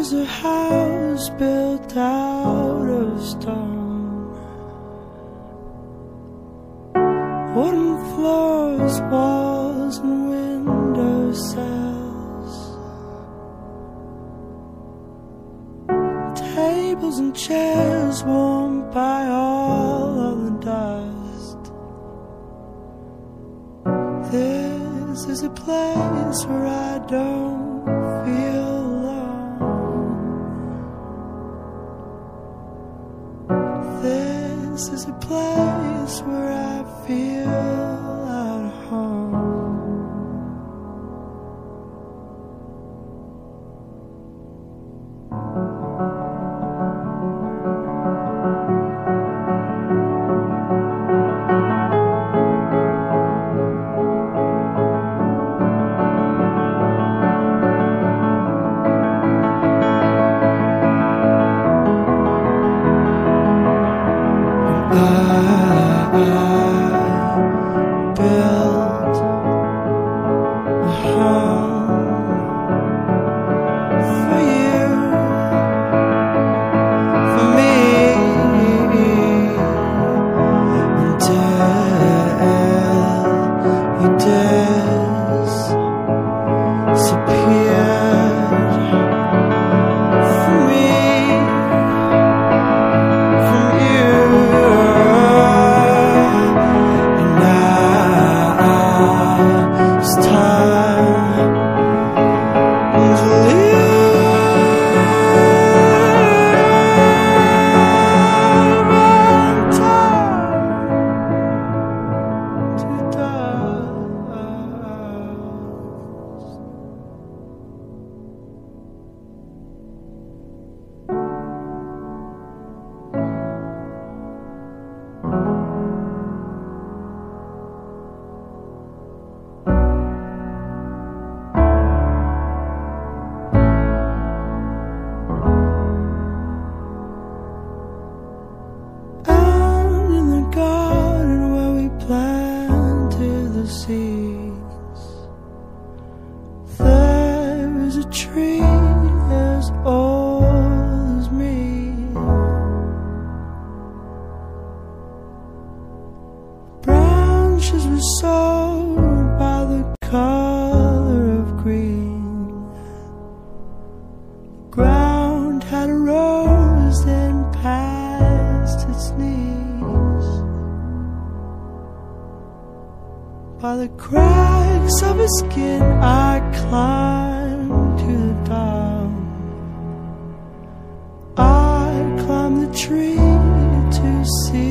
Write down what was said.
is a house built out of stone, wooden floors, walls and window sills, tables and chairs warmed by all of the dust. This is a place where I don't feel alone. This is a place where I feel at home. I built a home for you, for me, until you disappeared from me, from you. It's time to live and time to seeds. There is a tree as old as me. Branches were sold by the color of green. The ground had a rose then past its knees. By the cracks of his skin I climbed to the top. I climbed the tree to see